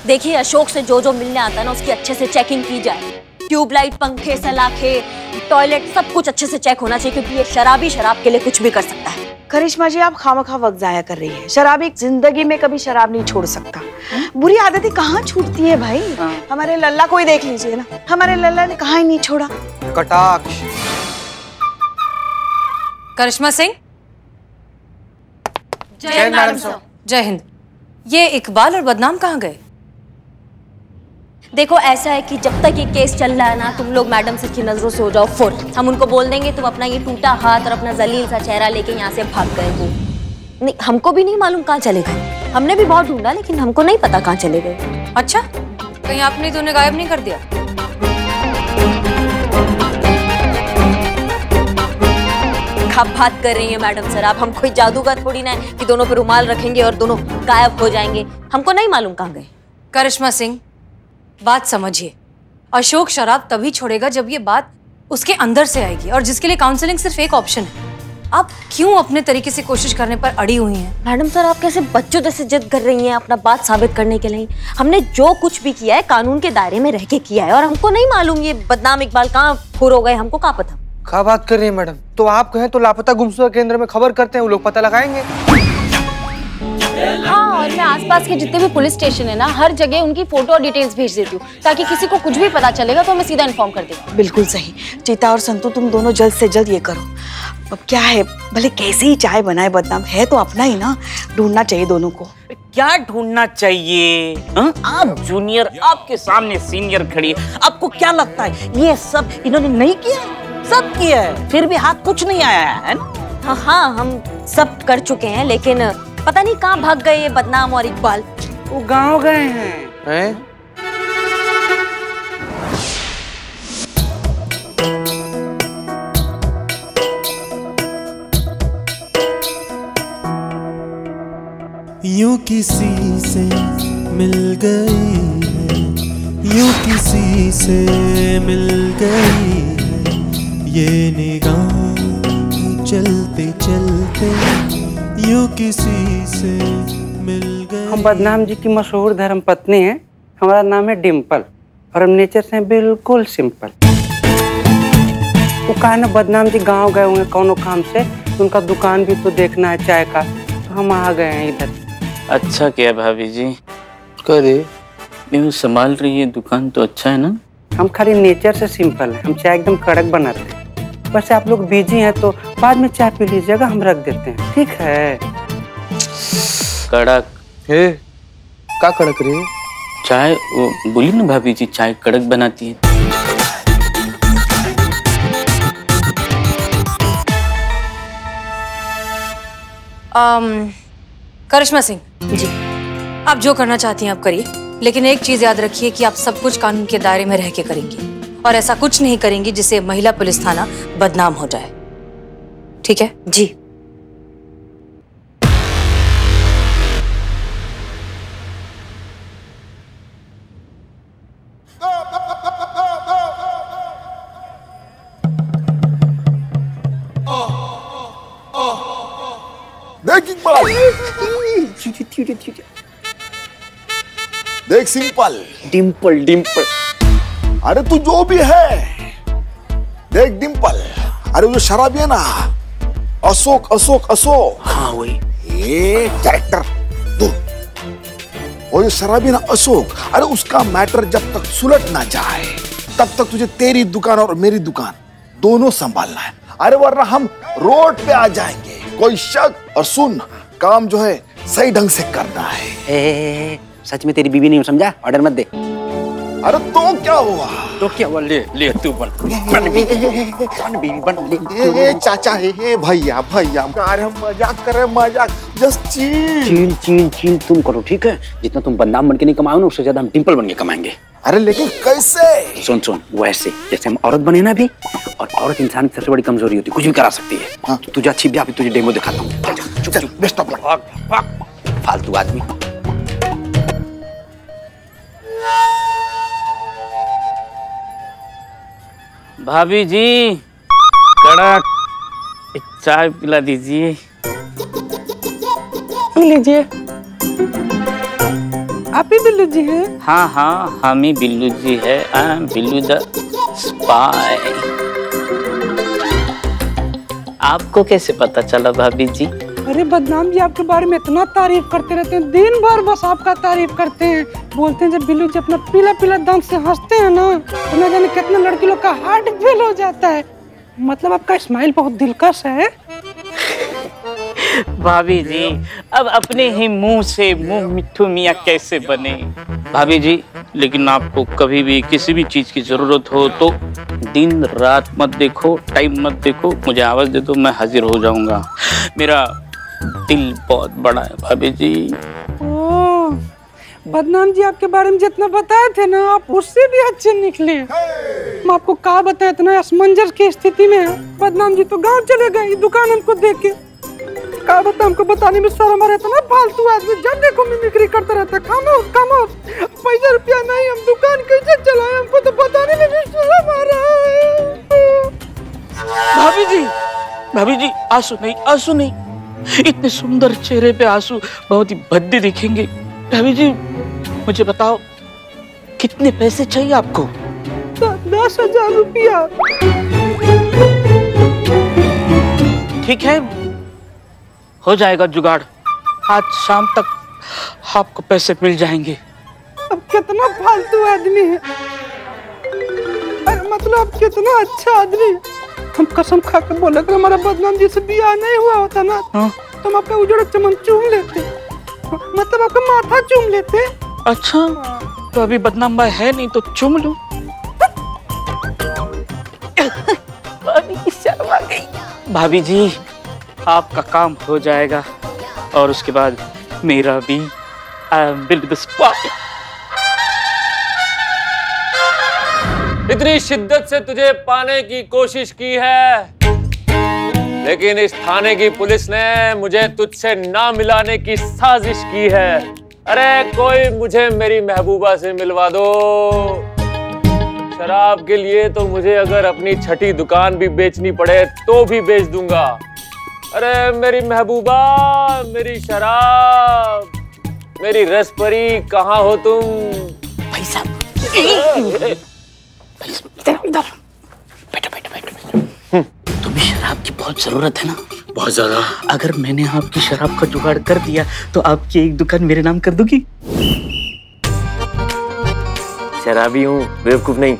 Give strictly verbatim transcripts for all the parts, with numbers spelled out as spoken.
देखिए अशोक से जो जो मिलने आता है ना उसकी अच्छे से चेकिंग की जाए। ट्यूबलाइट, पंखे, सलाखे, टॉयलेट सब कुछ अच्छे से चेक होना चाहिए क्योंकि ये शराबी शराब के लिए कुछ भी कर सकता है। करिश्मा जी आप खामखा वक्त जाया कर रही है। शराबी जिंदगी में कभी शराब नहीं छोड़ सकता। बुरी आदतें कहाँ छूटती है भाई। हमारे लल्ला को ही देख लीजिए ना, हमारे लल्ला ने कहाँ ही नहीं छोड़ा। कटाक्ष। करिश्मा सिंह। जय मैडम साहब। जय हिंद। ये इकबाल और बदनाम कहाँ गए? देखो ऐसा है कि जब तक ये केस चल रहा है ना तुम लोग मैडम से की नजरों से हो जाओ फुर। हम उनको बोल देंगे तुम अपना ये टूटा हाथ और अपना जलील सा चेहरा लेके यहाँ से भाग गए हो। नहीं हमको भी नहीं मालूम कहाँ चले गए। हमने भी बहुत ढूंढा लेकिन हमको नहीं पता कहाँ चले गए। अच्छा कहीं आपने तो उन्हें गायब नहीं कर दिया? क्या बात कर रही है मैडम सर आप। हम कोई जादूगर थोड़ी ना है कि दोनों पे रुमाल रखेंगे और दोनों गायब हो जाएंगे। हमको नहीं मालूम कहाँ गए। करिश्मा सिंह बात समझिए, अशोक शराब तभी छोड़ेगा जब ये बात उसके अंदर से आएगी और जिसके लिए काउंसलिंग सिर्फ एक ऑप्शन है। आप क्यों अपने तरीके से कोशिश करने पर अड़ी हुई हैं? मैडम सर आप कैसे बच्चों जैसे जिद कर रही हैं अपना बात साबित करने के लिए। हमने जो कुछ भी किया है कानून के दायरे में रह के किया है और हमको नहीं मालूम ये बदनाम इकबाल कहाँ फुर हो गए। हमको कहाँ पता। क्या बात कर रही है मैडम? तो आप कहें तो लापता गुमशुदा केंद्र में खबर करते हैं, वो लोग पता लगाएंगे। हाँ और मैं आसपास के जितने भी पुलिस स्टेशन है ना हर जगह उनकी फोटो और डिटेल्स भेज देती हूँ ताकि किसी को कुछ भी पता चलेगा तो मैं सीधा इन्फॉर्म कर देती। बिल्कुल सही। चीता और संतू तुम दोनों जल्द से जल्द ये करो। अब क्या है भले कैसे ही चाय बनाए बदनाम है तो अपना ही ना। ढूंढना चाहिए दोनों को। क्या ढूंढना चाहिए? हा? आप जूनियर आपके सामने सीनियर खड़ी है। आपको क्या लगता है ये सब इन्होंने नहीं किया? सब किया है फिर भी हाथ कुछ नहीं आया है। हाँ हाँ हम सब कर चुके हैं लेकिन पता नहीं कहाँ भाग गए ये बदनाम और इकबाल। वो गांव गए हैं, हैं? यूं किसी से मिल गई है, यूं किसी से मिल गई है ये निगाह चलते चलते यूं किसी से मिल गए। हम बदनाम जी की मशहूर धर्म पत्नी हैं। हमारा नाम है डिम्पल और हम नेचर से बिल्कुल सिंपल। वो कहा ना बदनाम जी गांव गए हुए कौनो काम से, उनका दुकान भी तो देखना है चाय का, तो हम आ गए हैं इधर। अच्छा क्या भाभी जी करे मैं संभाल रही है दुकान तो अच्छा है ना। हम खाली नेचर से सिंपल हैं, हम चाय एकदम कड़क बनाते हैं। वैसे आप लोग बिजी हैं तो बाद में चाय पी लीजिएगा, हम रख देते हैं ठीक है। कड़क है? क्या कड़क रही है? चाय वो बोली ना भाभी जी चाय कड़क बनाती है। um, करिश्मा सिंह जी आप जो करना चाहती हैं आप करिए लेकिन एक चीज याद रखिए कि आप सब कुछ कानून के दायरे में रह के करेंगी और ऐसा कुछ नहीं करेंगी जिससे महिला पुलिस थाना बदनाम हो जाए। ठीक है जी। देख इकबाल, देख सिंपल, डिम्पल डिम्पल। अरे तू जो भी है देख डिम्पल। अरे वो जो शराबी है ना अशोक अशोक अशोक, हाँ वही ये कैरेक्टर दो। और ये शराबी ना अशोक, अरे उसका मैटर जब तक सुलट ना जाए तब तक तुझे तेरी दुकान और मेरी दुकान दोनों संभालना है। अरे वरना हम रोड पे आ जाएंगे। कोई शक और सुन काम जो है सही ढंग से करना है। ए, सच में तेरी बीवी नहीं समझा, ऑर्डर मत दे। अरे तो क्या हुआ? तो क्या हुआ? ले ले तू बन बन बीवी बन ले। चाचा हे भैया भैया अरे हम मजाक कर रहे हैं, मजाक जस्ट चील चील चील चील तुम करो ठीक है। जितना तुम बदनाम बन के नहीं कमाओ ना उससे ज्यादा हम डिम्पल बन के कमाएंगे। अरे लेकिन कैसे? सुन सुन वैसे जैसे हम औरत बने ना भी, और औरत इंसान की सबसे बड़ी कमजोरी होती है, कुछ भी करा सकती है। हाँ। तो तुझे अच्छी भी अभी तुझे डेमो दिखाता हूँ। चुप चुप बेस्ट ऑफ लक। फालतू आदमी। भाभी जी कड़क चाय पिला दीजिए। लीजिए। आप ही बिल्लू जी हैं? हाँ हाँ हम ही बिल्लू जी है। I am Billu the spy. आपको कैसे पता चला भाभी जी? अरे बदनाम जी आपके बारे में इतना तारीफ करते रहते हैं, दिन भर बस आपका तारीफ करते हैं। बोलते हैं जब बिल्लू जी अपना पीला पीला दांत से हंसते हैं ना, तो न जाने कितने लड़की लोग का हार्ट फेल हो जाता है। मतलब आपका स्माइल बहुत दिलकश है। भाभी जी अब अपने ही मुंह से मुंह मिट्ठू मियाँ कैसे बने? भाभी जी लेकिन आपको कभी भी किसी भी चीज की जरूरत हो तो दिन रात मत देखो, टाइम मत देखो, मुझे आवाज दे दो, मैं हाजिर हो जाऊंगा। मेरा दिल बहुत बड़ा है भाभी जी। ओह, बदनाम जी आपके बारे में जितना बताए थे ना, आप उससे भी अच्छे निकले। मैं आपको क्या बताया, इतना असमंजस की स्थिति में बदनाम जी तो गांव चले गए दुकान हमको देख के। क्या बता, हमको बताने में शर्म आ रहा था ना। फालतू आदमी जब देखो मिमिक्री करता रहता है। खामोश खामोश, पैसा रुपया नहीं, हम दुकान कैसे चलाए, हमको तो बताने में भी शर्म आ रहा है। भाभी जी भाभी जी आंसू नहीं, आंसू नहीं, इतने सुंदर चेहरे पे आंसू बहुत ही भद्दे दिखेंगे। भाभी जी मुझे बताओ कितने पैसे चाहिए आपको? दस हजार रुपया। ठीक है हो जाएगा जुगाड़, आज शाम तक आपको पैसे मिल जाएंगे। अब कितना फालतू आदमी है, अरे मतलब कितना अच्छा आदमी। हम कसम खा के बोले अगर हमारा बदनाम जी से ब्याह नहीं हुआ होता ना, हाँ? तो हम आपका उजड़ा चमन चूम लेते, मतलब आपका माथा चूम लेते। अच्छा तो अभी बदनाम भाई है नहीं तो चूम लो। भाभी की शर्म आ गई। भाभी जी आपका काम हो जाएगा और उसके बाद मेरा भी। I am Billu the spy. इतनी शिद्दत से तुझे पाने की कोशिश की है, लेकिन इस थाने की पुलिस ने मुझे तुझसे ना मिलाने की साजिश की है। अरे कोई मुझे मेरी महबूबा से मिलवा दो। शराब के लिए तो मुझे अगर अपनी छठी दुकान भी बेचनी पड़े तो भी बेच दूंगा। अरे मेरी महबूबा, मेरी शराब, मेरी रसपरी, कहाँ हो तुम? भाई साहब बैठो बैठो बैठो। तुम्हें शराब की बहुत जरूरत है ना? बहुत ज्यादा। अगर मैंने आपकी शराब का जुगाड़ कर दिया तो आपकी एक दुकान मेरे नाम कर दूंगी? शराबी हूँ, बेवकूफ नहीं।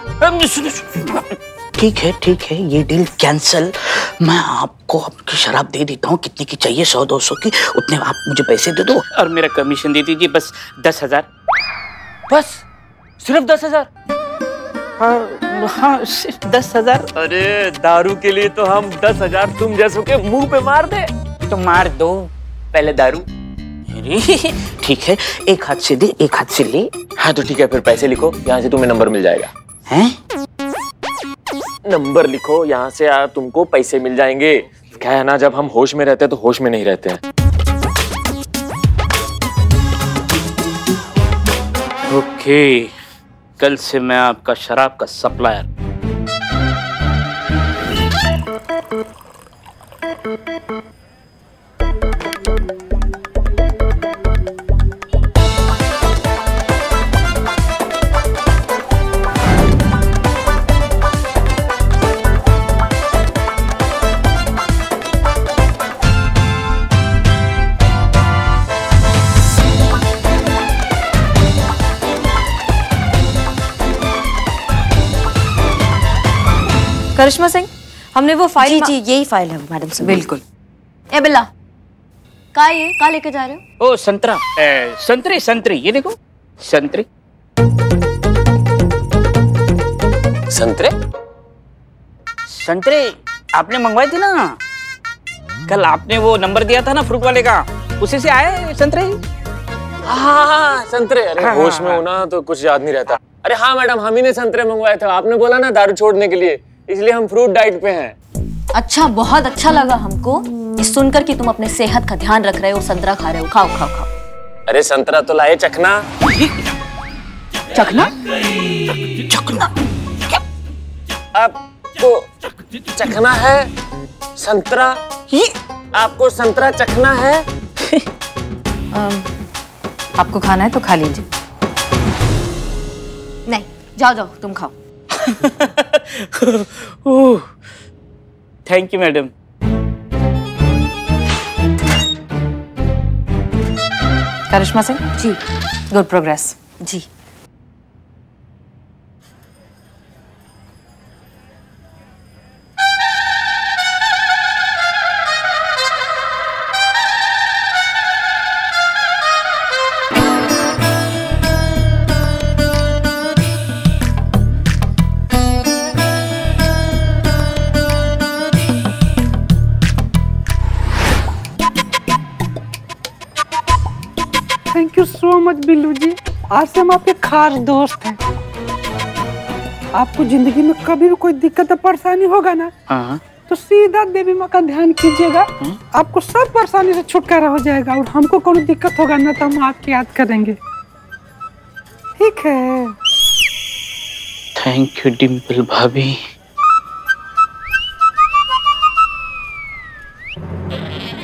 ठीक है ठीक है ये डील कैंसल। मैं आपको आपकी शराब दे देता हूँ, कितने की चाहिए? सौ दो सौ की, उतने आप मुझे पैसे दे दो और मेरा कमीशन दे दीजिए बस दस हजार। बस सिर्फ दस हजार? हाँ हाँ सिर्फ दस हजार। अरे दारू के लिए तो हम दस हजार तुम जैसों के मुंह पे मार दे। तो मार दो पहले दारू। ठीक है एक हाथ से दे एक हाथ से ले। हाँ तो ठीक है फिर पैसे लिखो, यहाँ से तुम्हें नंबर मिल जाएगा। हैं? नंबर लिखो, यहाँ से आ, तुमको पैसे मिल जाएंगे। क्या है ना, जब हम होश में रहते हैं तो होश में नहीं रहते हैं। ओके कल से मैं आपका शराब का सप्लायर। करिश्मा सिंह हमने वो फाइल जी जी यही फाइल है मैडम से। बिल्कुल। ए बिल्ला का ये का लेके जा रहे हो? ओ संतरा, ए, संतरे संतरे ये देखो संतरे। संतरे संतरे आपने मंगवाए थे ना कल, आपने वो नंबर दिया था ना फ्रूट वाले का, उसी से आए संतरे। हाँ हाँ संतरे। अरे हाँ, होश में होना तो कुछ याद नहीं रहता। अरे हाँ मैडम हम ही ने संतरे मंगवाए थे, आपने बोला ना दारू छोड़ने के लिए, इसलिए हम फ्रूट डाइट पे हैं। अच्छा बहुत अच्छा लगा हमको ये सुनकर कि तुम अपने सेहत का ध्यान रख रहे हो, संतरा खा रहे हो। खाओ खाओ खाओ। अरे संतरा तो लाए चखना। चखना? चखना आपको चखना है संतरा? ये आपको संतरा चखना है? आपको खाना है तो खा लीजिए। नहीं, जाओ जाओ तुम खाओ। Thank you madam. Karishma Singh ji. Good progress. जी। Thank you so much Billu ji, आज से हम आपके खास दोस्त हैं। आपको जिंदगी में कभी भी कोई दिक्कत या परेशानी होगा ना, हाँ। तो सीधा देवी माँ का ध्यान कीजिएगा, आपको सब परेशानी से छुटकारा हो जाएगा। और हमको कोई दिक्कत होगा ना तो हम आपकी याद करेंगे, ठीक है? थैंक यू डिम्पल भाभी।